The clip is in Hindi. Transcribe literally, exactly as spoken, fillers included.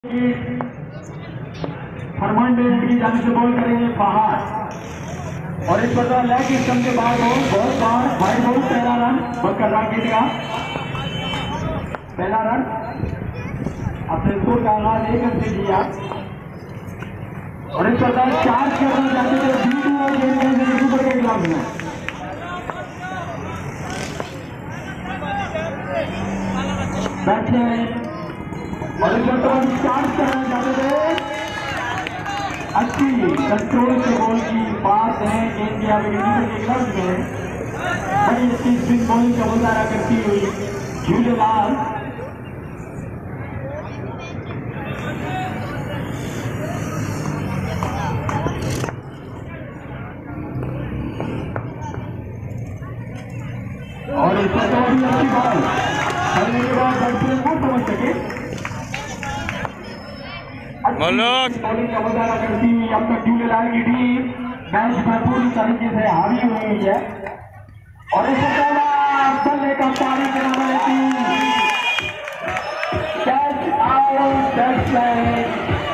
फरमान की जाने से बॉल करेंगे फहाद और इस पर लेग सिस्टम के बाद बॉल बहुत बार भाई बॉल पहला रन बकर राकेट का पहला रन अपने स्कोर का आगाज एक रन से किया और इस पर चार्ज करना चाहते थे बीटू और गेंद खेलने के ऊपर के ग्राउंड में बैठे और इस पर चार्ज करना चाहते थे अच्छी कंट्रोल से बॉल की पास है गेंद के आगे के ग्लव्स में बड़ी अच्छी स्पिन बॉलिंग का मुजाहरा करती हुई झूलेलाल और इस पर तो भी अच्छी बॉल करने के बाद बैट्समैन को समझ सके बॉलिंग का मुजाहरा करती हुई अब तक झूलेलाल की टीम मैच पर पूरी तरीके से हावी हुई है और इस बल्ले का पानी कराना है कैच आउट